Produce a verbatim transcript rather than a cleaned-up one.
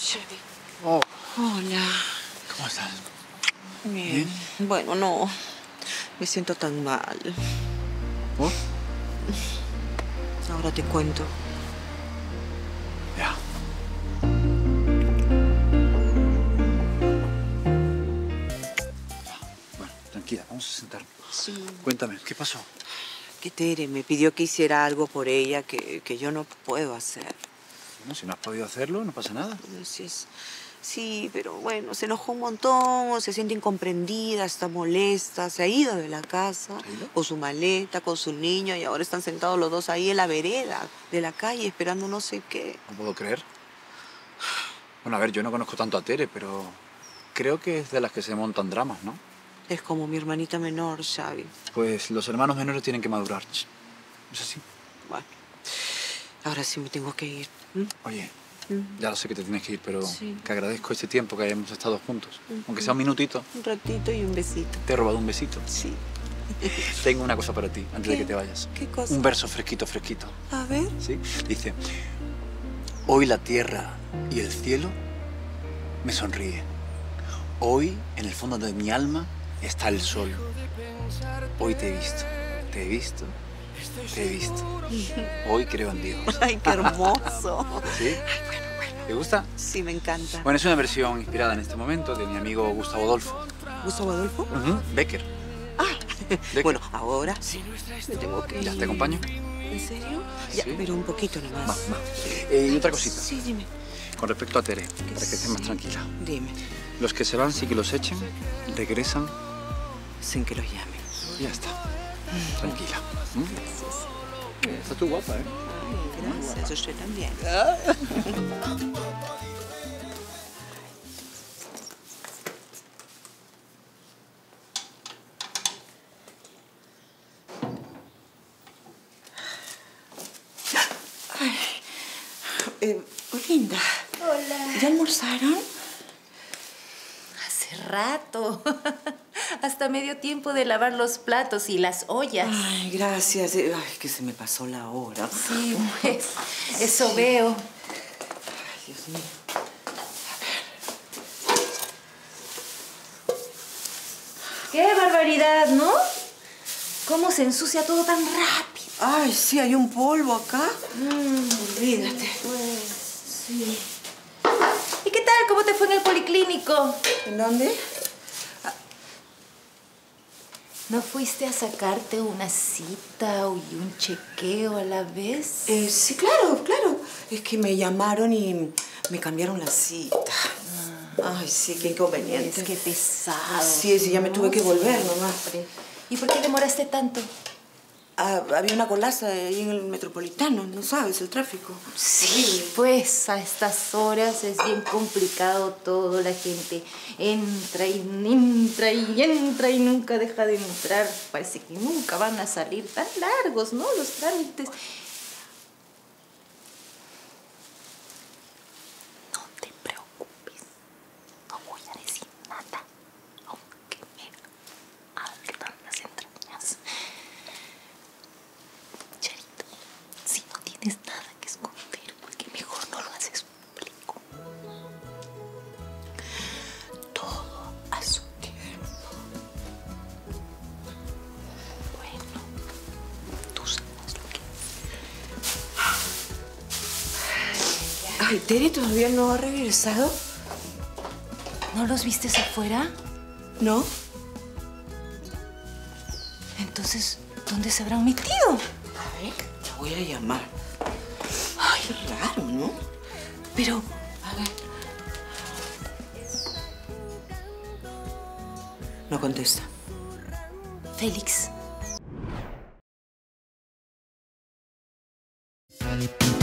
Xavi. Oh. Hola. ¿Cómo estás? Bien. ¿Bien? Bueno, no. Me siento tan mal. ¿Por? Ahora te cuento. Ya. Bueno, tranquila, vamos a sentarnos. Sí. Cuéntame, ¿qué pasó? Que Tere me pidió que hiciera algo por ella que, que yo no puedo hacer. Bueno, si no has podido hacerlo, no pasa nada. Sí, es- sí, pero bueno, se enojó un montón, se siente incomprendida, está molesta, se ha ido de la casa ¿Se ha ido? con su maleta, con su niño, y ahora están sentados los dos ahí en la vereda de la calle esperando no sé qué. No puedo creer. Bueno, a ver, yo no conozco tanto a Tere, pero creo que es de las que se montan dramas, ¿no? Es como mi hermanita menor, Xavi. Pues los hermanos menores tienen que madurar. ¿Es así? Bueno, ahora sí me tengo que ir. ¿Mm? Oye, Mm. ya lo sé que te tienes que ir, pero Sí. que agradezco este tiempo que hayamos estado juntos. Ujú. Aunque sea un minutito, Un ratito y un besito. te he robado un besito. Sí. Tengo una cosa para ti, antes ¿Qué? de que te vayas. ¿Qué cosa? Un verso fresquito, fresquito. A ver. ¿Sí? Dice, hoy la tierra y el cielo me sonríen. Hoy, en el fondo de mi alma, está el sol. Hoy te he visto, te he visto, te he visto. Hoy creo en Dios. Ay, qué hermoso. ¿Sí? ¿Te gusta? Sí, me encanta. Bueno, es una versión inspirada en este momento de mi amigo Gustavo Adolfo. ¿Gustavo Adolfo? Ujú, Becker. Ah, Becker. bueno, ahora sí. Me tengo que ir. Ya, ¿te acompaño? ¿En serio? Ya, Sí. pero un poquito nomás. Va, va. Eh, y otra cosita. Sí, dime. Con respecto a Tere, para que estés más Sí. tranquila. Dime, Los que se van, sí que los echen, regresan sin que los llame. y ya está. Tranquila. ¿Mm? Gracias. Estás tú guapa, ¿eh? Ay, gracias. Yo estoy también. Ay, eh, Linda. Hola. ¿Ya almorzaron? Hace rato. Hasta medio tiempo de lavar los platos y las ollas. Ay, gracias. Eh, Ay, que se me pasó la hora. Sí, pues, eso veo. Ay, Dios mío. ¡Qué barbaridad!, ¿no? ¿Cómo se ensucia todo tan rápido? Ay, sí, hay un polvo acá. Mm, Olvídate. Pues, sí. ¿Y qué tal? ¿Cómo te fue en el policlínico? ¿En dónde? ¿No fuiste a sacarte una cita y un chequeo a la vez? Eh, sí, claro, claro. Es que me llamaron y me cambiaron la cita. Ay, sí, qué inconveniente. Qué pesado. Sí, sí, ya me tuve que volver nomás. ¿Y por qué demoraste tanto? Ah, había una colaza ahí en el Metropolitano, ¿no sabes? El tráfico. Sí, pues a estas horas es bien complicado todo. La gente entra y entra y entra y nunca deja de entrar. Parece que nunca van a salir, tan largos, ¿no? Los trámites. No te preocupes. No voy a decir nada, aunque me ardan las entrañas. Charito, si no tienes nada que esconder, ¿por qué mejor no lo haces público? Todo a su tiempo. Bueno, tú sabes lo que es. Ay, Tere todavía no ha regresado. ¿No los vistes afuera? ¿No? Entonces, ¿dónde se habrán metido? A ver, la voy a llamar. Ay, qué raro, ¿no? Pero, A ver. No contesta. Félix,